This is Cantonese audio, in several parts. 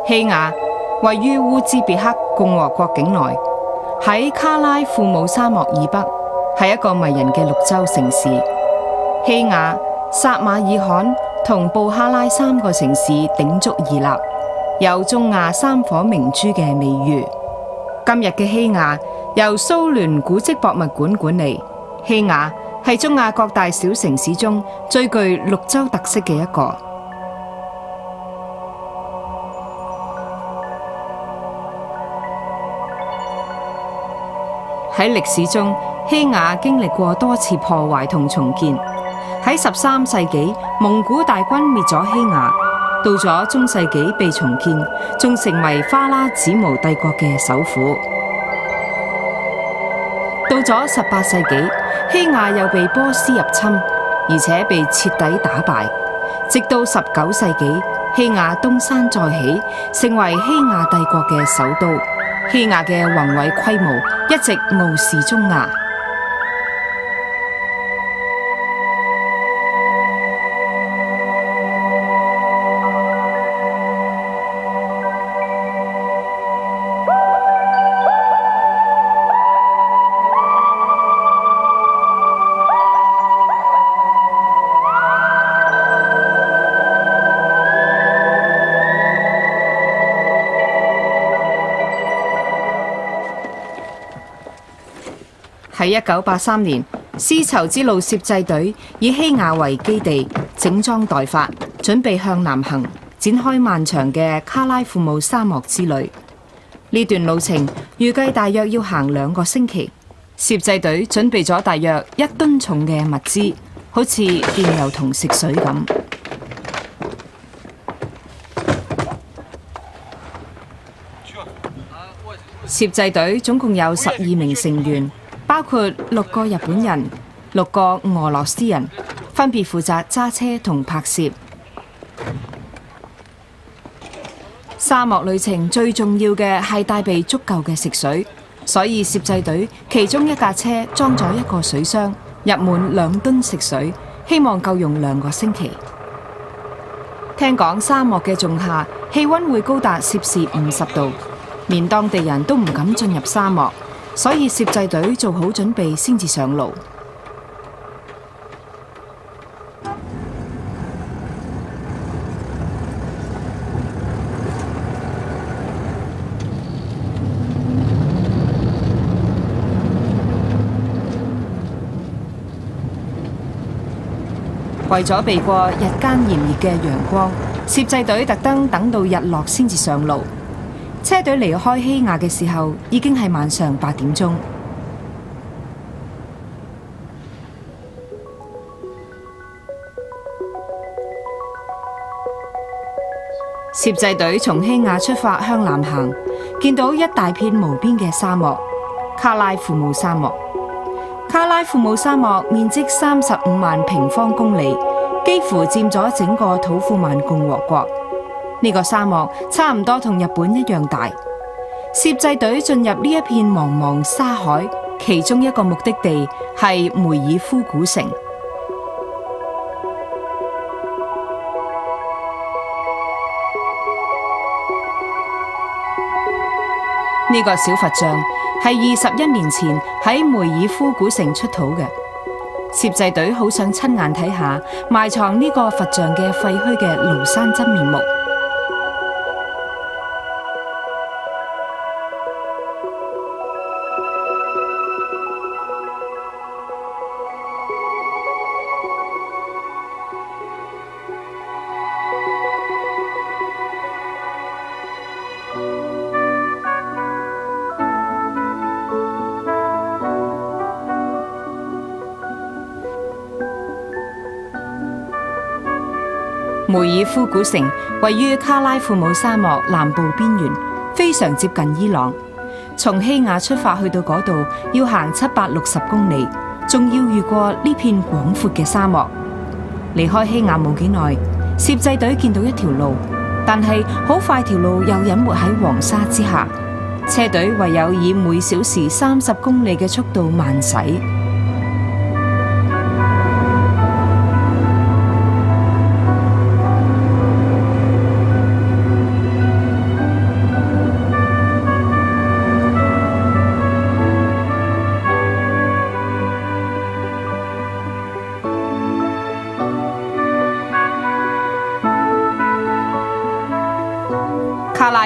希亞位於烏茲別克共和國境內，喺卡拉庫姆沙漠以北，係一個迷人嘅綠洲城市。希亞、撒馬爾罕同布哈拉3個城市鼎足而立，有中亞3顆明珠嘅美譽。今日嘅希亞由蘇聯古蹟博物館管理。希亞係中亞各大小城市中最具綠洲特色嘅一個。喺歷史中，希亞經歷過多次破壞同重建。喺13世紀，蒙古大軍滅咗希亞，到咗中世紀被重建，仲成為花剌子模帝國嘅首府。到咗18世紀，希亞又被波斯入侵，而且被徹底打敗。直到19世紀，希亞東山再起，成為希亞帝國嘅首都。希亞嘅宏偉規模一直傲視中亞。喺1983年，絲綢之路攝製隊以希亞為基地，整裝待發，準備向南行，展開漫長嘅卡拉庫姆沙漠之旅。呢段路程預計大約要行2個星期。攝製隊準備咗大約1噸重嘅物資，好似電油同食水咁。攝製隊總共有12名成員，包括6個日本人、6個俄羅斯人，分別負責揸車同拍攝。沙漠旅程最重要嘅係帶備足夠嘅食水，所以攝製隊其中一架車裝咗1個水箱，入滿2噸食水，希望夠用2個星期。聽講沙漠嘅仲夏氣溫會高達攝氏50度，連當地人都唔敢進入沙漠。所以攝製隊做好準備先至上路。為咗避過日間炎熱嘅陽光，攝製隊特登等到日落先至上路。車隊離開希亞嘅時候，已經係晚上8點鐘。攝製隊從希亞出發向南行，見到一大片無邊嘅沙漠——卡拉庫姆沙漠。卡拉庫姆沙漠面積35萬平方公里，幾乎佔咗整個土庫曼共和國。呢個沙漠差唔多同日本一樣大。攝製隊進入呢一片茫茫沙海，其中一個目的地係梅爾夫古城。呢個小佛像係21年前喺梅爾夫古城出土嘅。攝製隊好想親眼睇下埋藏呢個佛像嘅廢墟嘅廬山真面目。梅爾夫古城位於卡拉庫姆沙漠南部邊緣，非常接近伊朗。從希亞出發去到嗰度要行760公里，仲要越過呢片廣闊嘅沙漠。離開希亞冇幾耐，攝製隊見到一條路，但係好快條路又隱沒喺黃沙之下，車隊唯有以每小時30公里嘅速度慢駛。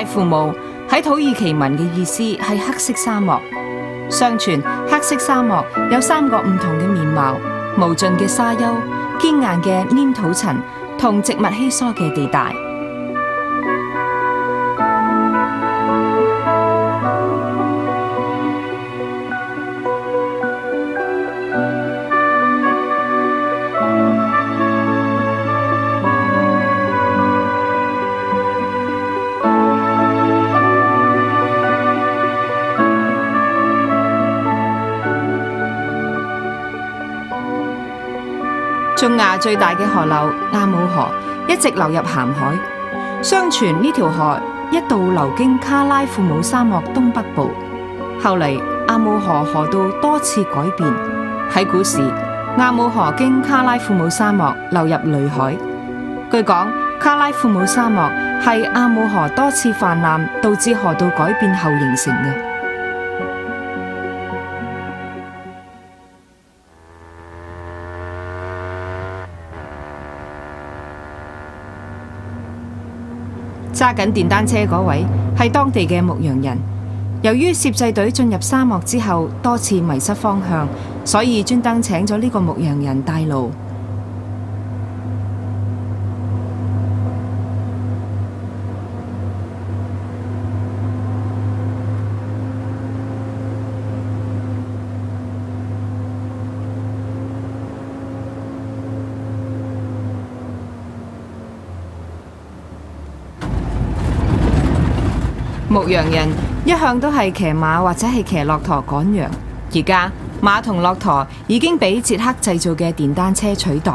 拉父母喺土耳其文嘅意思係黑色沙漠。相傳黑色沙漠有3個唔同嘅面貌：無盡嘅沙丘、堅硬嘅黏土層同植物稀疏嘅地帶。中亞最大嘅河流阿姆河一直流入鹹海，相傳呢條河一度流經卡拉庫姆沙漠東北部。後嚟阿姆河河道多次改變，喺古時阿姆河經卡拉庫姆沙漠流入裏海。據講，卡拉庫姆沙漠係阿姆河多次泛濫導致河道改變後形成嘅。揸緊電單車嗰位係當地嘅牧羊人，由於攝製隊進入沙漠之後多次迷失方向，所以專登請咗呢個牧羊人帶路。牧羊人一向都係騎馬或者係騎駱駝趕羊，而家馬同駱駝已經俾捷克製造嘅電單車取代。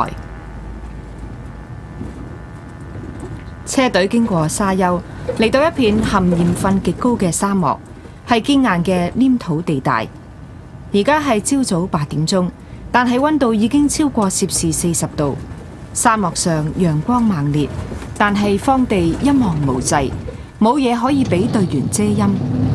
車隊經過沙丘，嚟到一片含鹽分極高嘅沙漠，係堅硬嘅黏土地帶。而家係朝早8點鐘，但係溫度已經超過攝氏40度。沙漠上陽光猛烈，但係荒地一望無際。冇嘢可以俾隊員遮陰。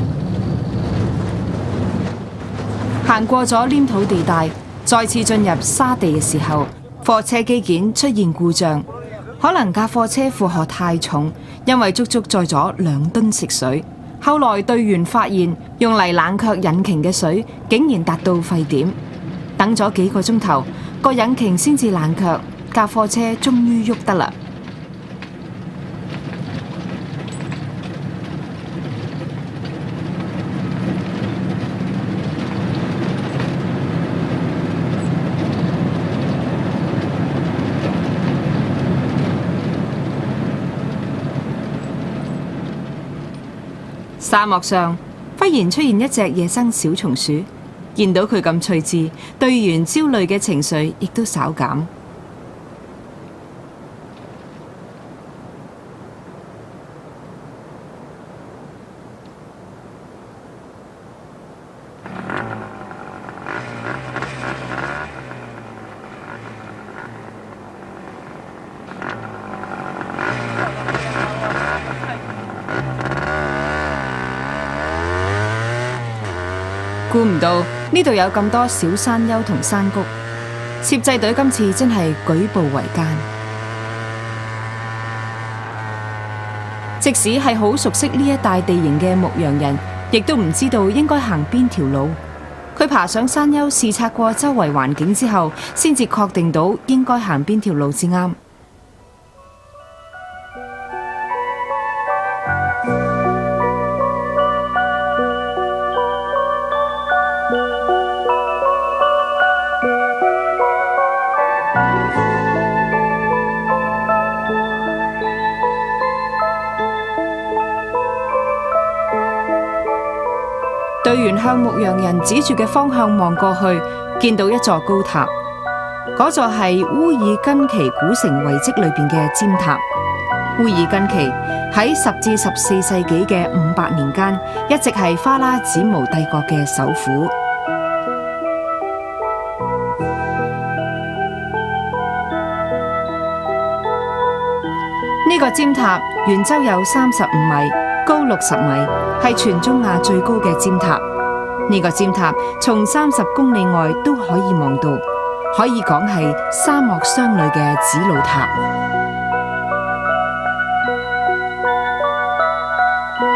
行過咗黏土地帶，再次進入沙地嘅時候，貨車機件出現故障，可能架貨車負荷太重，因為足足載咗2噸食水。後來隊員發現，用嚟冷卻引擎嘅水竟然達到沸點，等咗幾個鐘頭，個引擎先至冷卻，架貨車終於喐得啦。沙漠上忽然出現一隻野生小松鼠，見到佢咁趣致，隊員焦慮嘅情緒亦都稍減。估唔到呢度有咁多小山丘同山谷，攝製隊今次真係舉步維艱。即使係好熟悉呢一帶地形嘅牧羊人，亦都唔知道應該行邊條路。佢爬上山丘視察過周圍環境之後，先至確定到應該行邊條路至啱。隊員向牧羊人指住嘅方向望過去，見到一座高塔，嗰座係烏爾根旗古城遺跡裏邊嘅尖塔。烏爾根旗喺10至14世紀嘅500年間，一直係花剌子模帝國嘅首府。呢個尖塔圓周有35米，高60米，係全中亞最高嘅尖塔。呢個尖塔從30公里外都可以望到，可以講係沙漠雙女嘅指路塔。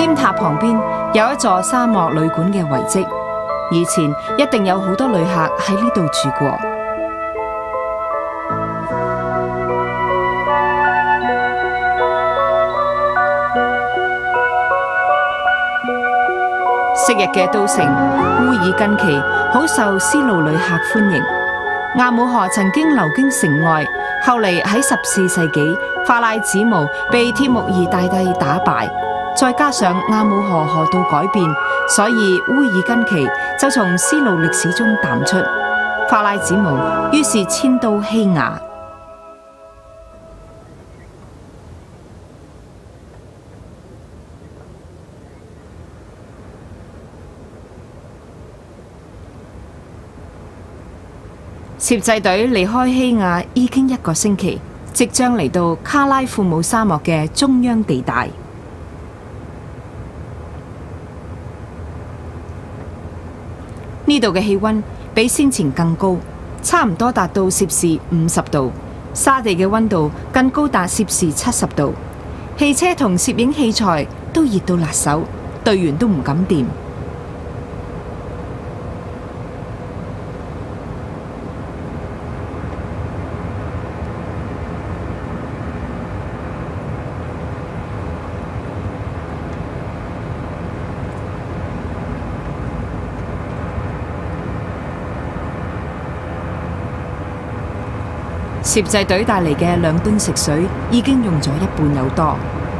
尖塔旁邊有一座沙漠旅館嘅遺跡，以前一定有好多旅客喺呢度住過。昔日嘅都城烏爾根旗好受絲路旅客歡迎。阿姆河曾經流經城外，後嚟喺14世紀法拉子模被帖木兒大帝打敗，再加上阿姆河河道改變，所以烏爾根旗就從絲路歷史中淡出。法拉子模於是遷到希亞。攝製隊離開希亞已經1個星期，即將嚟到卡拉庫姆沙漠嘅中央地帶。呢度嘅氣溫比先前更高，差唔多達到攝氏50度，沙地嘅溫度更高達攝氏70度。汽車同攝影器材都熱到辣手，隊員都唔敢掂。攝製隊帶嚟嘅2噸食水已經用咗1半有多。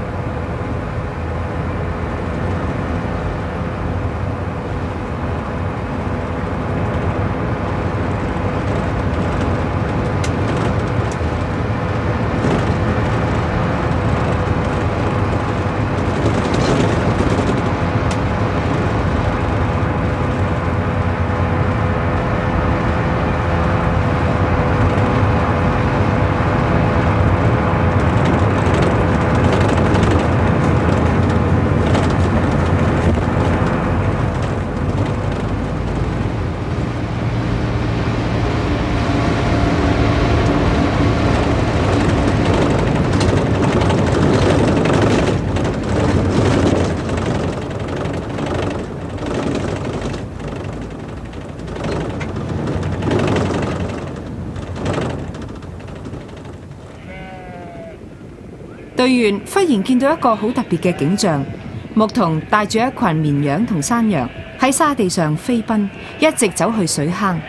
隊員忽然見到一個好特別嘅景象，牧童帶住一群綿羊同山羊喺沙地上飛奔，一直走去水坑。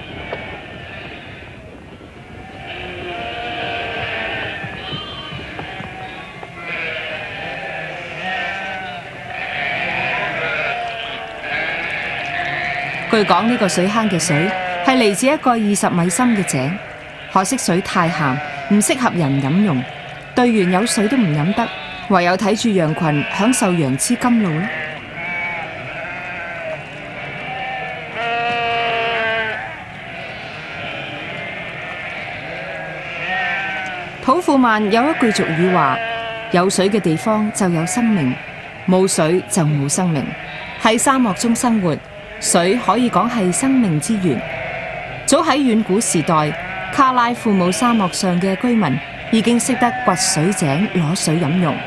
據講呢個水坑嘅水係嚟自一個20米深嘅井，可惜水太鹹，唔適合人飲用。隊員有水都唔飲得，唯有睇住羊群享受羊脂甘露啦。土庫曼有一句俗語話：有水嘅地方就有生命，冇水就冇生命。喺沙漠中生活，水可以講係生命之源。早喺遠古時代，卡拉庫姆沙漠上嘅居民已經識得掘水井攞水飲用。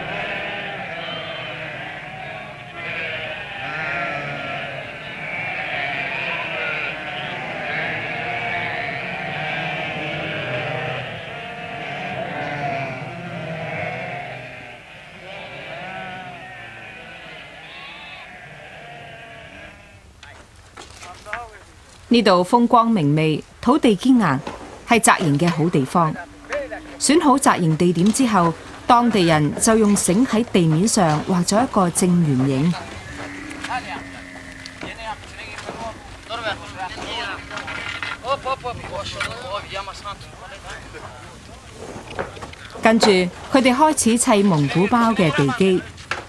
呢度風光明媚，土地堅硬，係紮營嘅好地方。選好紮營地點之後，當地人就用繩喺地面上畫咗一個正圓形。跟住佢哋開始砌蒙古包嘅地基。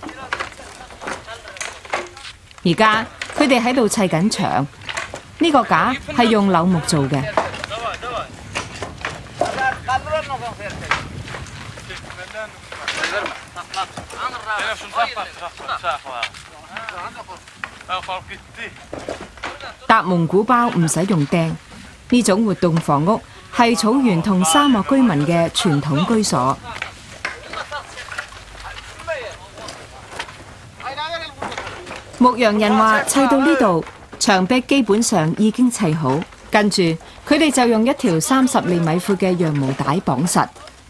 而家佢哋喺度砌緊牆。呢個架係用柳木做嘅。搭蒙古包唔使用釘，呢種活動房屋係草原同沙漠居民嘅傳統居所。 牧羊人話砌到呢度，牆壁基本上已經砌好，跟住佢哋就用一條30厘米闊嘅羊毛帶綁實。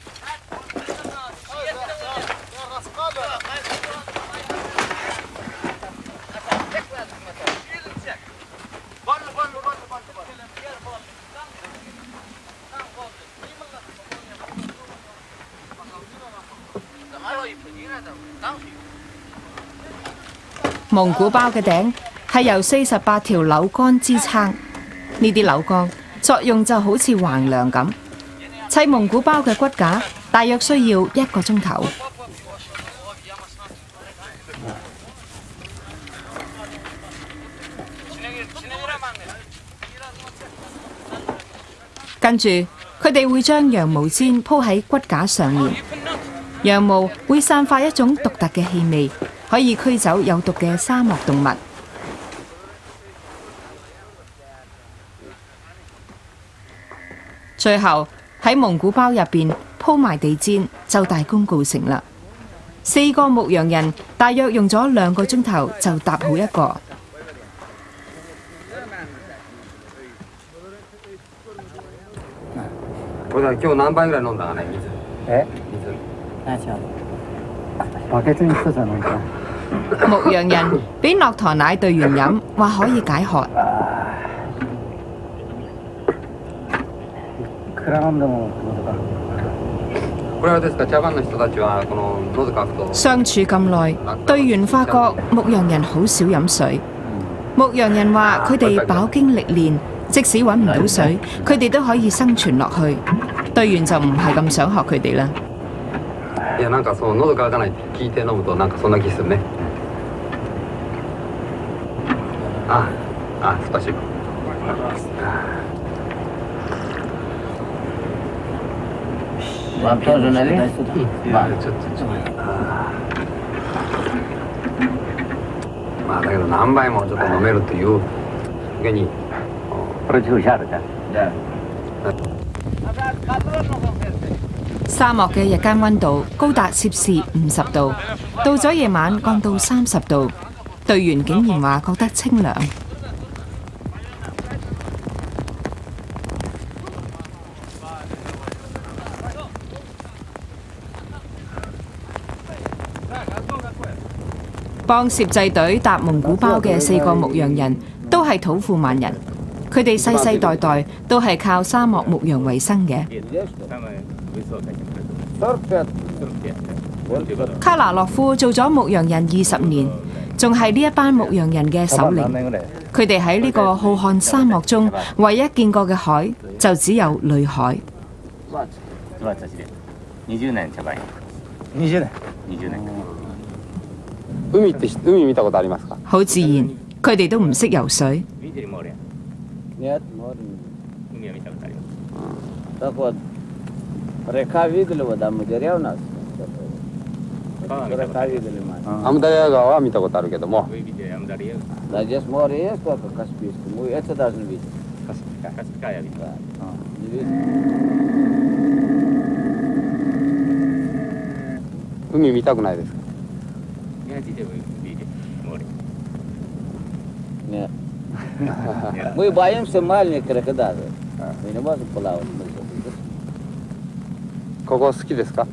蒙古包嘅頂係由48條柳杆支撐，呢啲柳杆作用就好似橫梁咁。砌蒙古包嘅骨架大約需要1個鐘頭。跟住佢哋會將羊毛氈鋪喺骨架上面，羊毛會散發一種獨特嘅氣味，可以驅走有毒嘅沙漠動物。最後喺蒙古包入邊鋪埋地氈就大功告成啦。4個牧羊人大約用咗2個鐘頭就搭好一個。 今日何杯ぐらい飲んだかね、水。 バケツに1つは飲んだ。 牧羊人俾駱駝奶隊員飲，話可以解渴。 いくら飲んでも喉乾く。 これはですか、茶番の人たちはこの喉乾くと。 相處咁耐，隊員發覺牧羊人好少飲水。牧羊人話佢哋飽經歷練，即使揾唔到水，佢哋都可以生存落去。隊員就唔係咁想學佢哋啦。 いや、なんかそう喉乾かないって聞いて飲むとなんかそんな気するね。少し。まあだけど何杯もちょっと飲めるという時に。 沙漠嘅日間溫度高達攝氏50度，到咗夜晚降到30度，隊員竟然話覺得清涼。幫攝製隊搭蒙古包嘅4個牧羊人都係土庫曼人，佢哋世世代代都係靠沙漠牧羊為生嘅。卡拿洛夫做咗牧羊人20年，仲係呢一班牧羊人嘅首領。佢哋喺呢個浩瀚沙漠中唯一見過嘅海就只有裏海。 20年。 海見たことありますか？ 好自然，佢哋都唔識游水。 アムダリア川は見たことあるけども。海見たくないですか Мы боимся маленьких крокодилов. Мы не можем плавать. ここ好きですか？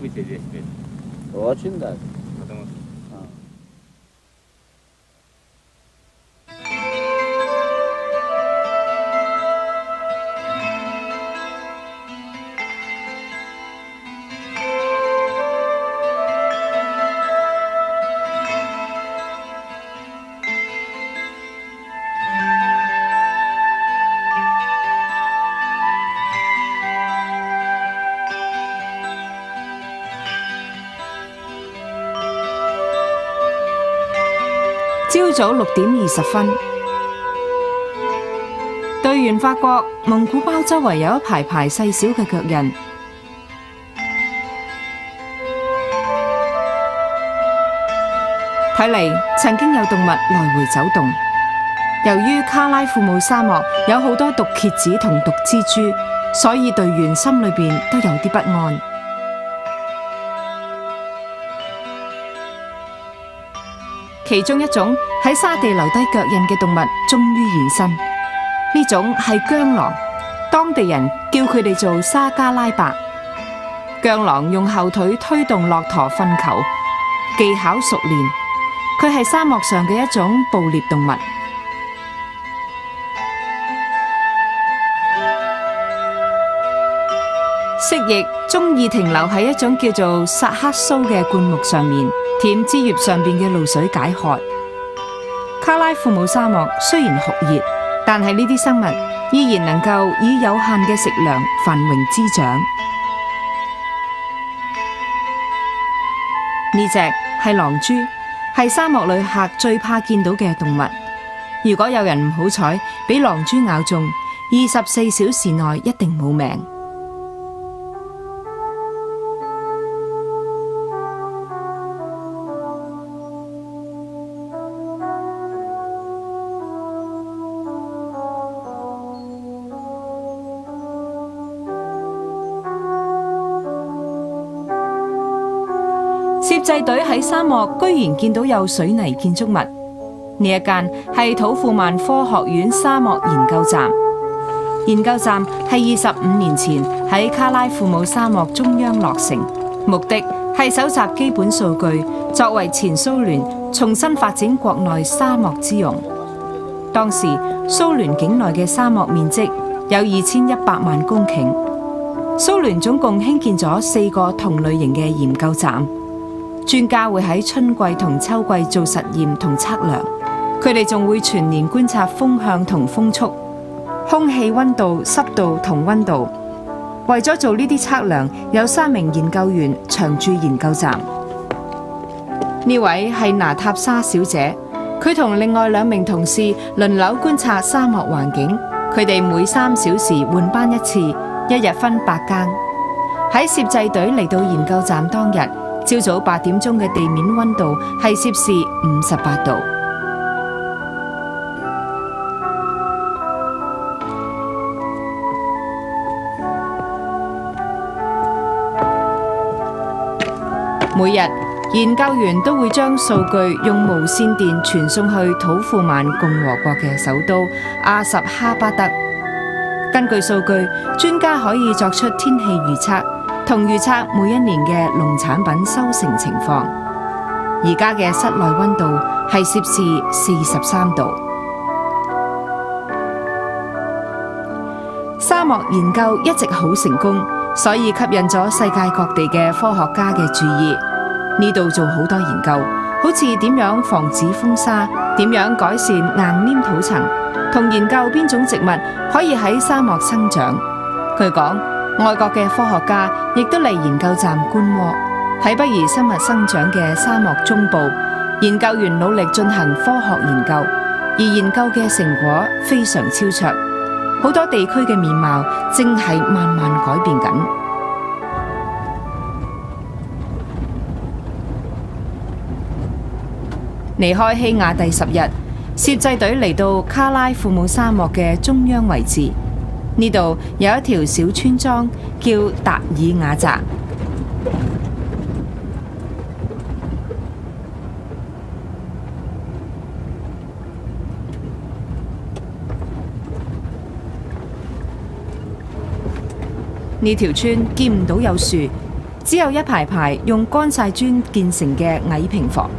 Очень даже. 朝早6點20分，隊員發覺蒙古包周圍有一排排細小嘅腳印，睇嚟曾經有動物來回走動。由於卡拉庫姆沙漠有好多毒蠍子同毒蜘蛛，所以隊員心裏邊都有啲不安。 其中一種喺沙地留低腳印嘅動物終於現身，呢種係薑狼，當地人叫佢哋做沙加拉伯。薑狼用後腿推動駱駝糞球，技巧熟練，佢係沙漠上嘅一種捕獵動物。蜥蜴中意停留喺一種叫做薩克蘇嘅灌木上面，舔枝葉上邊嘅露水解渴。卡拉庫姆沙漠雖然酷熱，但係呢啲生物依然能夠以有限嘅食糧繁榮滋長。呢隻係狼豬，係沙漠旅客最怕見到嘅動物。如果有人唔好彩俾狼豬咬中，24小時內一定冇命。攝製隊喺沙漠居然見到有水泥建築物，呢一間係土庫曼科學院沙漠研究站。研究站係25年前喺卡拉庫姆沙漠中央落成，目的係搜集基本數據，作為前蘇聯重新發展國內沙漠之用。當時蘇聯境內嘅沙漠面積有2100萬公頃，蘇聯總共興建咗4個同類型嘅研究站。專家會喺春季同秋季做實驗同測量，佢哋仲會全年觀察風向同風速、空氣溫度、濕度同溫度。為咗做呢啲測量，有3名研究員長駐研究站。呢位係拿塔莎小姐，佢同另外2名同事輪流觀察沙漠環境，佢哋每3小時換班一次，一日分8更。喺攝製隊嚟到研究站當日，朝早8點鐘嘅地面溫度係攝氏58度。每日研究員都會將數據用無線電傳送去土庫曼共和國嘅首都阿什哈巴德。根據數據，專家可以作出天氣預測，同預測每一年嘅農產品收成情況。而家嘅室內溫度係攝氏43度。沙漠研究一直好成功，所以吸引咗世界各地嘅科學家嘅注意。呢度做好多研究，好似點樣防止風沙，點樣改善硬黏土層，同研究邊種植物可以喺沙漠生長。據講，外國嘅科學家亦都嚟研究站觀摩。喺不宜生物生長嘅沙漠中部，研究員努力進行科學研究，而研究嘅成果非常超卓。好多地區嘅面貌正係慢慢改變緊。離開希亞第10日，攝製隊嚟到卡拉庫姆沙漠嘅中央位置。呢度有一條小村莊叫達爾瓦澤。呢條村見唔到有樹，只有一排排用乾晒磚建成嘅矮平房。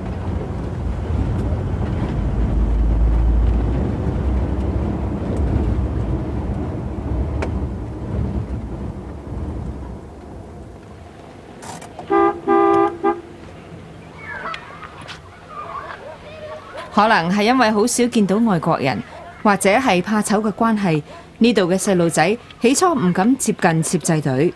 可能係因為好少見到外國人，或者係怕醜嘅關係，呢度嘅細路仔起初唔敢接近攝製隊。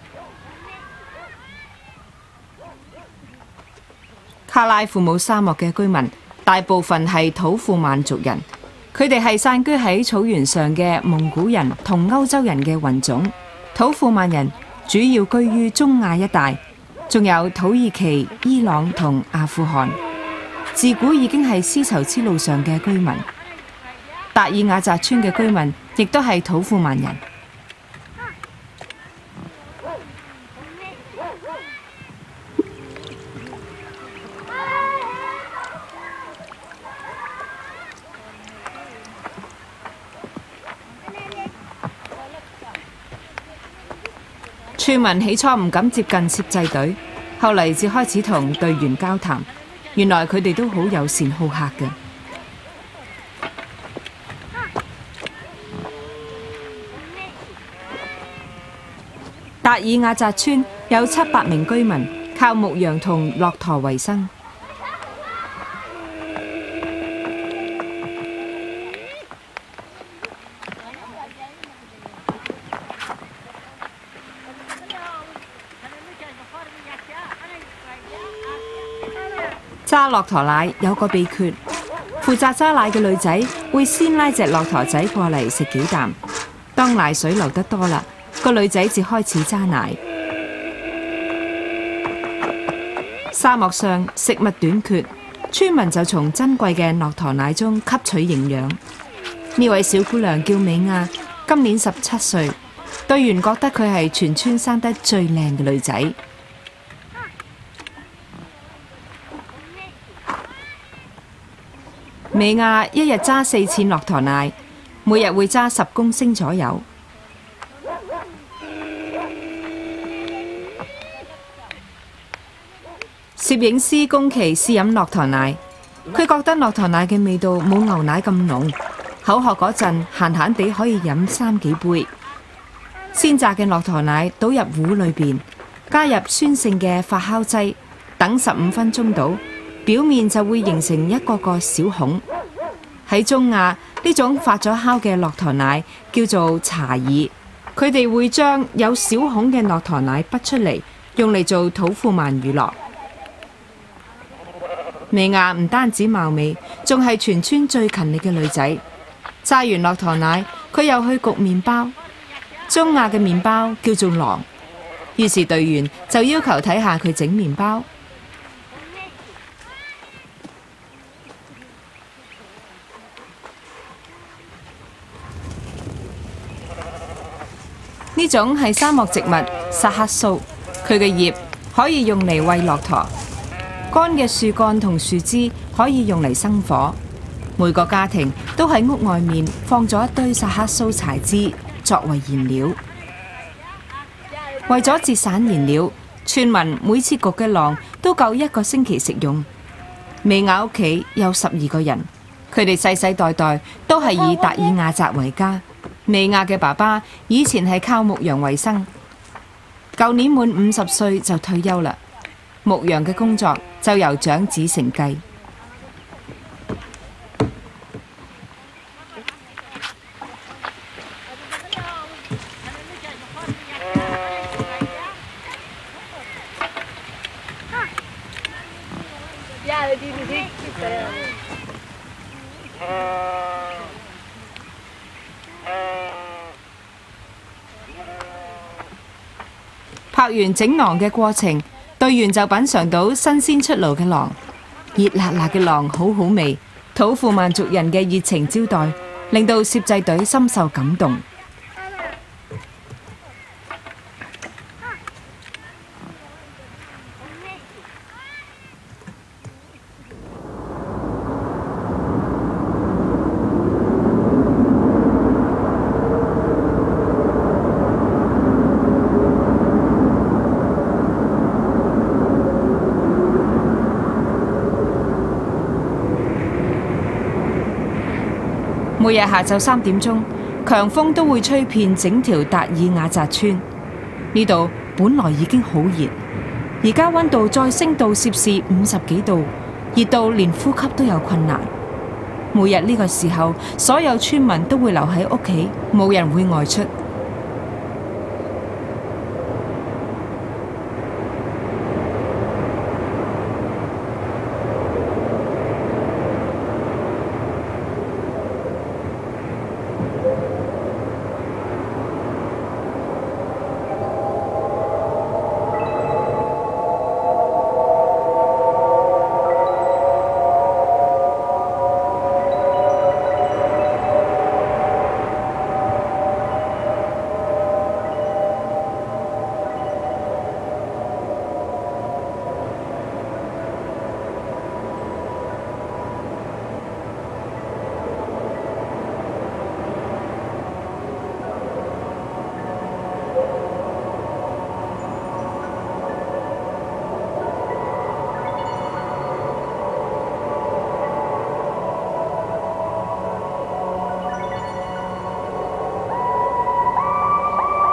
卡拉庫姆沙漠嘅居民大部分係土庫曼族人，佢哋係散居喺草原上嘅蒙古人同歐洲人嘅混種。土庫曼人主要居於中亞一帶，仲有土耳其、伊朗同阿富汗。自古已經係絲綢之路上嘅居民。達爾瓦澤村嘅居民亦都係土庫曼人。 村民起初唔敢接近攝製隊，後嚟至開始同隊員交談。原來佢哋都好友善好客嘅。達爾亞扎村有700名居民，靠牧羊同駱駝為生。揸駱駝奶有個秘訣，負責揸奶嘅女仔會先拉隻駱駝仔過嚟食幾啖，當奶水流得多啦，個女仔至開始揸奶。沙漠上食物短缺，村民就從珍貴嘅駱駝奶中吸取營養。呢位小姑娘叫美亞，今年17歲，隊員覺得佢係全村生得最靚嘅女仔。美亞一日揸4次駱駝奶，每日會揸10公升左右。攝影師宮崎試飲駱駝奶，佢覺得駱駝奶嘅味道冇牛奶咁濃，口渴嗰陣閒閒地可以飲3幾杯。鮮榨嘅駱駝奶倒入壺裏邊，加入酸性嘅發酵劑，等15分鐘到，表面就會形成一個個小孔。喺中亞，呢種發咗酵嘅駱駝奶叫做查爾，佢哋會將有小孔嘅駱駝奶滗出嚟，用嚟做土庫曼乳酪。美亞唔單止貌美，仲係全村最勤力嘅女仔。榨完駱駝奶，佢又去焗麵包。中亞嘅麵包叫做狼，於是隊員就要求睇下佢整麵包。呢種係沙漠植物薩克蘇，佢嘅葉可以用嚟餵駱駝，乾嘅樹幹同樹枝可以用嚟生火。每個家庭都喺屋外面放咗一堆薩克蘇柴枝作為燃料。為咗節省燃料，村民每次焗嘅狼都夠1個星期食用。美亞屋企有12個人，佢哋世世代代都係以達爾亞扎為家。美亞嘅爸爸以前係靠牧羊為生，舊年滿50歲就退休啦。牧羊嘅工作就由長子承繼。拍完整狼嘅過程，隊員就品嚐到新鮮出爐嘅狼，熱辣辣嘅狼好好味。土庫曼族人嘅熱情招待，令到攝製隊深受感動。每日下晝3點鐘，強風都會吹遍整條達爾亞扎村。呢度本來已經好熱，而家溫度再升到攝氏50幾度，熱到連呼吸都有困難。每日呢個時候，所有村民都會留喺屋企，冇人會外出。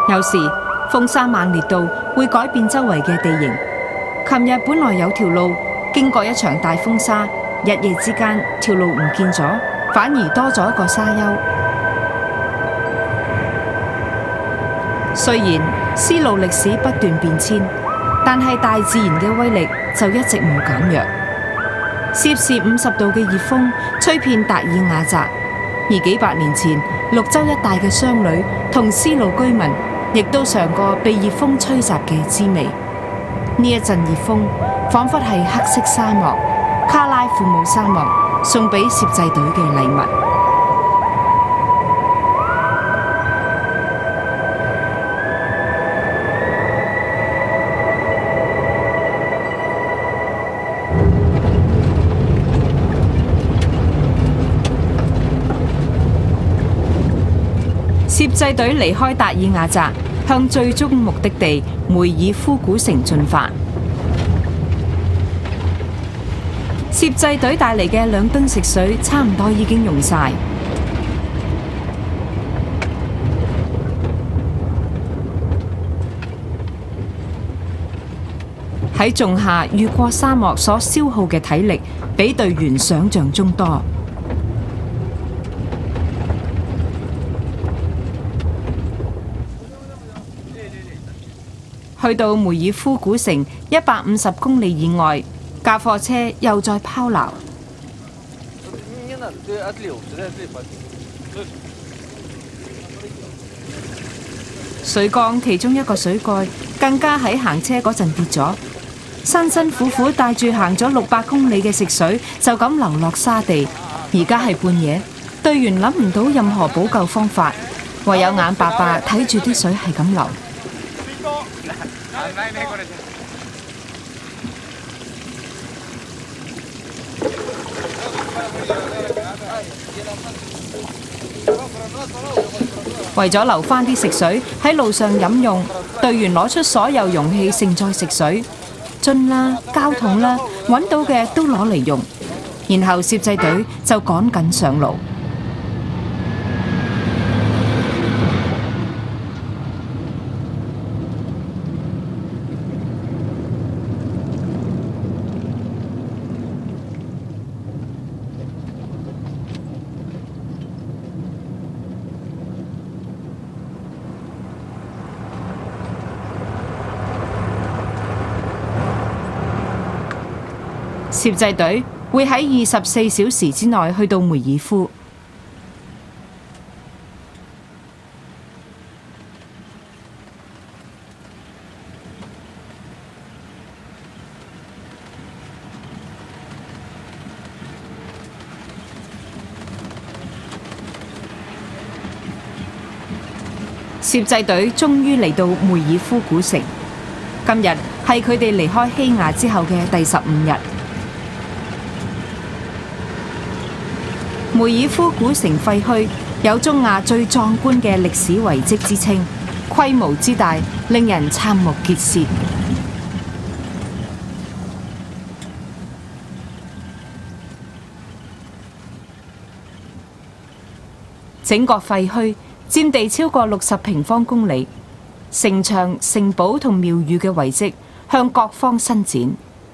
有時風沙猛烈到會改變周圍嘅地形。琴日本來有條路，經過一場大風沙，一夜之間條路唔見咗，反而多咗一個沙丘。雖然絲路歷史不斷變遷，但係大自然嘅威力就一直冇減弱。攝氏50度嘅熱風吹遍達爾瓦澤，而幾百年前綠洲一帶嘅商旅同絲路居民亦都嘗過被熱風吹襲嘅滋味。呢一陣熱風彷彿係黑色沙漠卡拉庫姆沙漠送俾攝製隊嘅禮物。攝製隊離開達爾瓦澤，向最終目的地梅爾夫古城進發。攝製隊帶嚟嘅2噸食水差唔多已經用晒。喺仲夏越過沙漠所消耗嘅體力，比隊員想象中多。去到梅爾夫古城150公里以外，架貨車又再拋錨。水缸其中一個水蓋更加喺行車嗰陣跌咗，辛辛苦苦帶住行咗600公里嘅食水就咁流落沙地。而家係半夜，隊員諗唔到任何補救方法，唯有眼白白睇住啲水係咁流。為咗留返啲食水喺路上飲用，隊員攞出所有容器盛載食水，樽啦、膠桶啦，揾到嘅都攞嚟用。然後攝製隊就趕緊上路。攝製隊會喺24小時之內去到梅爾夫。攝製隊終於嚟到梅爾夫古城。今日係佢哋離開希亞之後嘅第15日。梅爾夫古城廢墟有中亞最壯觀嘅歷史遺跡之稱，規模之大令人瞠目結舌。整個廢墟佔地超過60平方公里，城牆、城堡同廟宇嘅遺跡向各方伸展。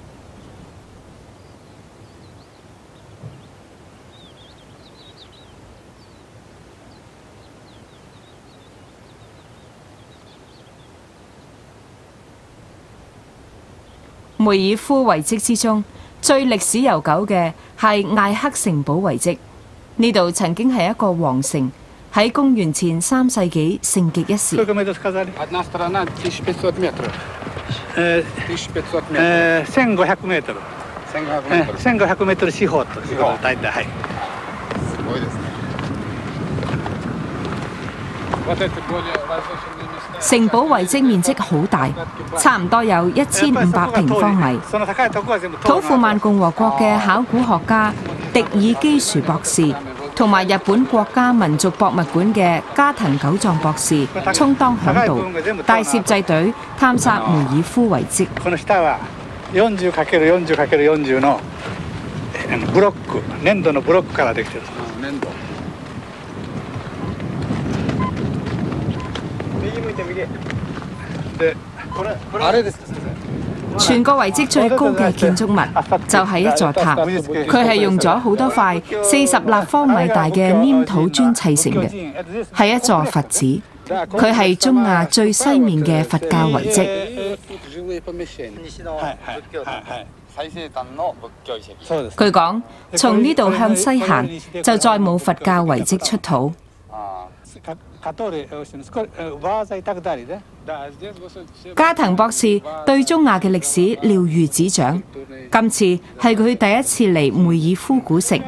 梅爾夫遺跡之中，最歷史悠久嘅係艾克城堡遺跡。呢度曾經係一個皇城，喺公元前3世紀盛極一時。城堡遺跡面積好大，差唔多有1500平方米。土庫曼共和國嘅考古學家迪爾基殊博士同埋日本國家民族博物館嘅加藤久藏博士充當響導，帶攝製隊探索梅爾夫遺跡。 40×40×40のブロック、粘土のブロックからできてる。 あれです全個遺跡最高嘅建築物就係一座塔，佢係用咗好多塊40立方米大嘅黏土磚砌成嘅，係一座佛寺。佢係中亞最西面嘅佛教遺跡。據講，從呢度向西行，就再冇佛教遺跡出土。加藤博士對中亞嘅歷史了如指掌，今次係佢第一次嚟梅爾夫古城。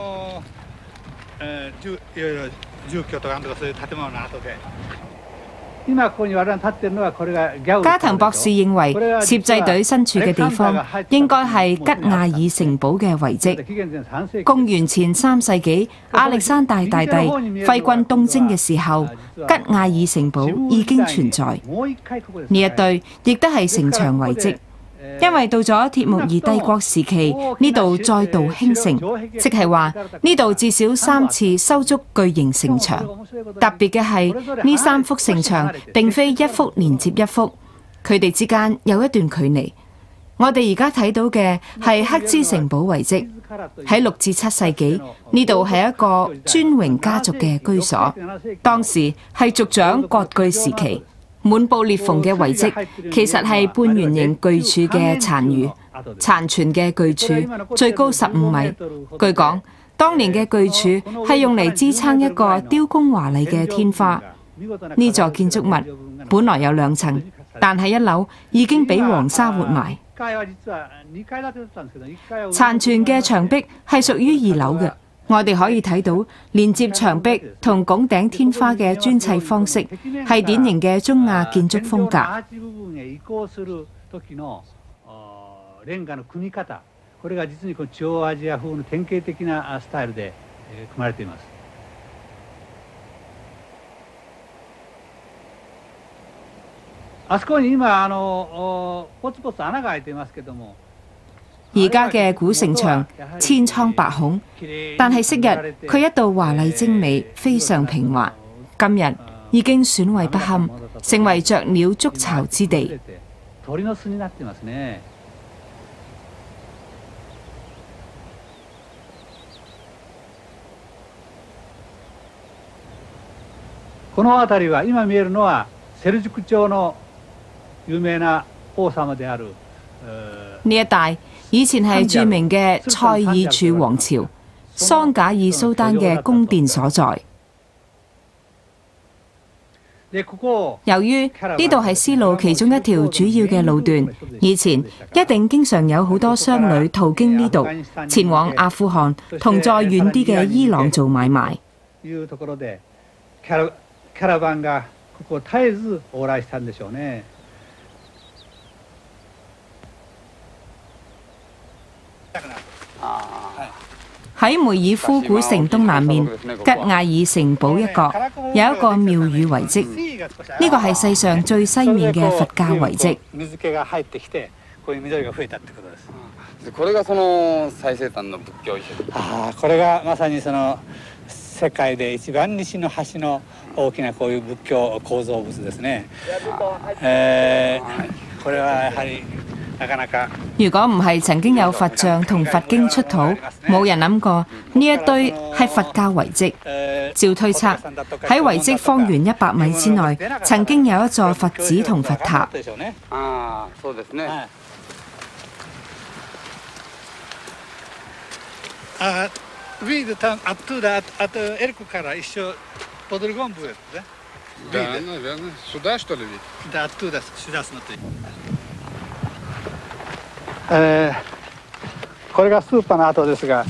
加藤博士認為，攝製隊身處嘅地方應該係吉亞爾城堡嘅遺跡。公元前3世紀，亞歷山大大帝揮軍東征嘅時候，吉亞爾城堡已經存在。呢一對亦都係城牆遺跡。因為到咗鐵木爾帝國時期，呢度再度興盛，即係話呢度至少3次修築巨型城牆。特別嘅係呢3幅城牆並非一幅連接一幅，佢哋之間有一段距離。我哋而家睇到嘅係黑茲城堡遺跡，喺6至7世紀，呢度係一個尊榮家族嘅居所，當時係族長割據時期。滿布裂縫嘅遺跡其實係半圓形巨柱嘅殘餘，殘存嘅巨柱最高15米。據講，當年嘅巨柱係用嚟支撐一個雕工華麗嘅天花。呢座建築物本來有2層，但係1樓已經俾黃沙活埋。殘存嘅牆壁係屬於2樓嘅。我哋可以睇到連接牆壁同拱頂天花嘅磚砌方式係典型嘅中亞建築風格。而家嘅古城牆千瘡百孔，但係昔日佢一度華麗精美，非常平滑。今日已經損毀不堪，成為雀鳥築巢之地。 この辺りは今見えるのはセルジュク朝の有名な王様である。 呢一帶以前係著名嘅塞爾柱王朝桑賈爾蘇丹嘅宮殿所在。由於呢度係絲路其中一條主要嘅路段，以前一定經常有好多商旅途經呢度，前往阿富汗同再遠啲嘅伊朗做買賣。喺梅爾夫古城東南面吉亞爾城堡一角有一個廟宇遺跡，呢個係世上最西面嘅佛教遺跡。 これがその最西端の仏教遺跡。 これがまさにその世界で一番西の端の大きなこういう仏教構造物ですね。これはやはり。 如果唔係曾經有佛像同佛經出土，冇人諗過呢一堆係佛教遺跡。照推測，喺遺跡方圓100米之內，曾經有一座佛寺同佛塔。 これがスーパーの跡ですが、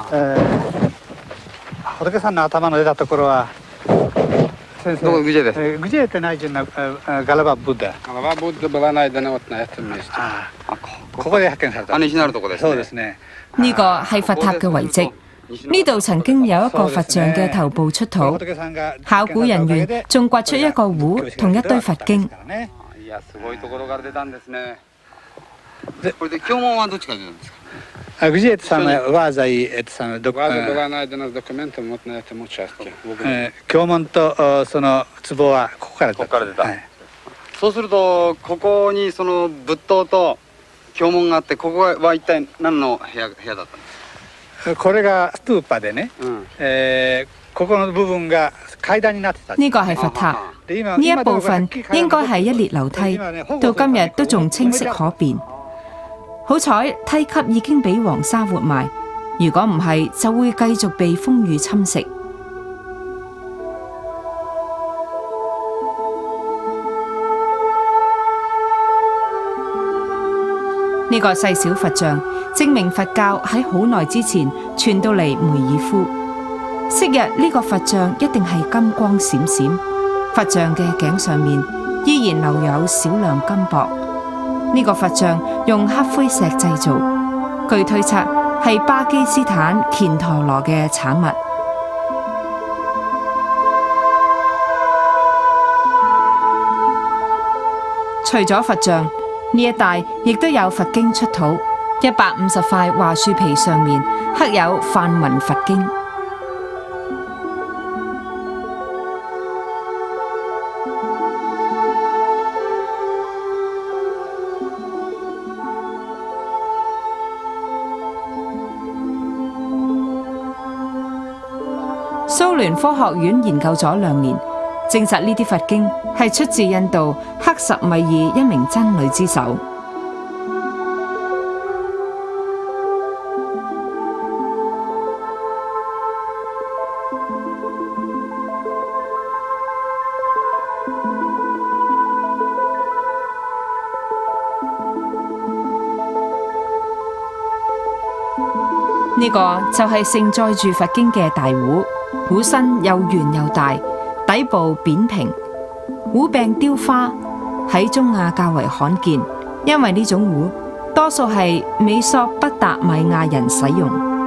仏さんの頭の出たところは先生。 Где это? Где это найдено голова Будда? Голова Будда была найдена вот на этом месте. ここで発見された。 西にあるとこですね。 そうですね。 呢個係佛塔嘅遺跡。呢度曾經有一個佛像嘅頭部出土，考古人員仲掘出一個壺同一堆佛經。 いや、すごいところから出たんですね。これで経文はどっちから出たんですか？ グジエットさんのワーザイさんの Ваза была найдена с документом вот на этом участке. в углу. 経文とその壺はここから出た。 ここから出たはいそうするとここにその仏塔と経文があってここは一体何の部屋だったんですこれがストゥーパでね、 か、うんここの部分が階段になってた。 呢個係佛塔，呢一部分應該係一列樓梯，到今日都仲清晰可辨。好彩梯級已經俾黃沙活埋，如果唔係，就會繼續被風雨侵蝕。呢個細小佛像證明佛教喺好耐之前傳到嚟梅爾夫。昔日呢個佛像一定係金光閃閃，佛像嘅頸上面依然留有少量金箔。呢個佛像用黑灰石製造，據推測係巴基斯坦乾陀羅嘅產物。除咗佛像，呢一帶亦都有佛經出土，150塊華樹皮上面刻有梵文佛經。蘇聯科學院研究咗2年，證實呢啲佛經係出自印度克什米爾一名僧侶之手。呢個就係盛載住佛經嘅大壺，壺身又圓又大，底部扁平。壺柄雕花喺中亞較為罕見，因為呢種壺多數係美索不達米亞人使用。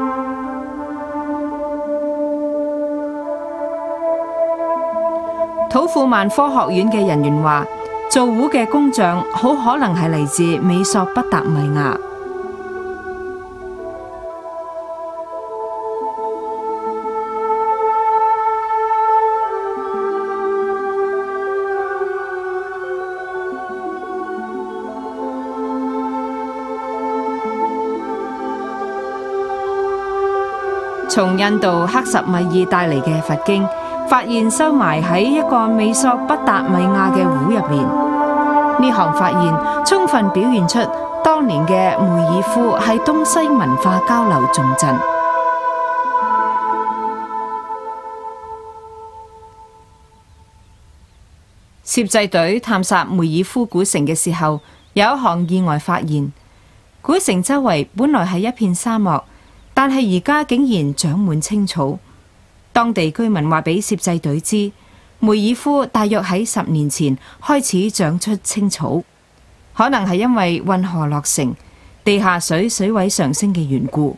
土庫曼科學院嘅人員話，做壺嘅工匠好可能係嚟自美索不達米亞。從印度克什米爾帶嚟嘅佛經，發現收埋喺一個美索不達米亞嘅壺入面。呢項發現充分表現出當年嘅梅爾夫係東西文化交流重鎮。攝製隊探索梅爾夫古城嘅時候，有一項意外發現：古城周圍本來係一片沙漠。但係而家竟然長滿青草。當地居民話俾攝製隊知，梅爾夫大約喺10年前開始長出青草，可能係因為運河落成，地下水位上升嘅緣故。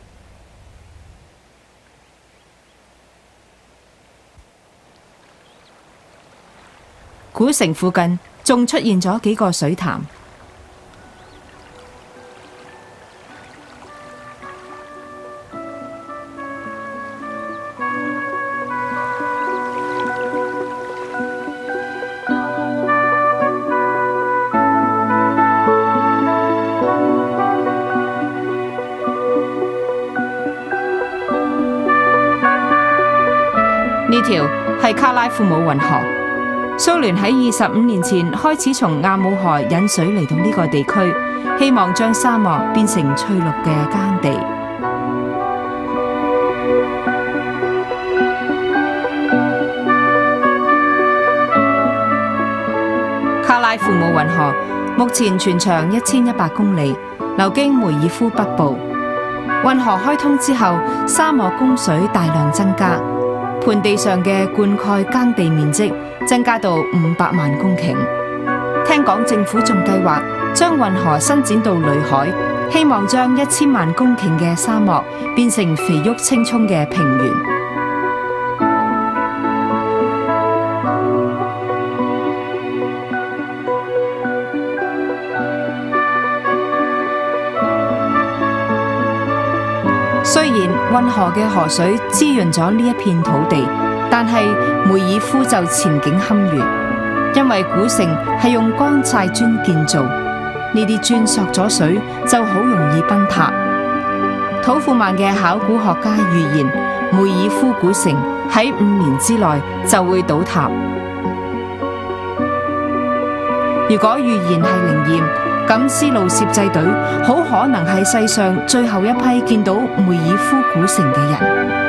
古城附近仲出現咗幾個水潭。呢條係卡拉庫姆運河。蘇聯喺25年前開始從亞姆河引水嚟到呢個地區，希望將沙漠變成翠綠嘅耕地。卡拉庫姆運河目前全長1100公里，流經梅爾夫北部。運河開通之後，沙漠供水大量增加。盆地上嘅灌溉耕地面積增加到500萬公頃。聽講政府仲計劃將運河伸展到裏海，希望將1000萬公頃嘅沙漠變成肥沃青蔥嘅平原。 河嘅河水滋潤咗呢一片土地，但係梅爾夫就前景堪虞，因為古城係用乾晒磚建造，呢啲磚索咗水就好容易崩塌。土庫曼嘅考古學家預言，梅爾夫古城喺5年之內就會倒塌。如果預言係靈驗，咁絲路攝製隊好可能係世上最後一批見到梅爾夫古城嘅人。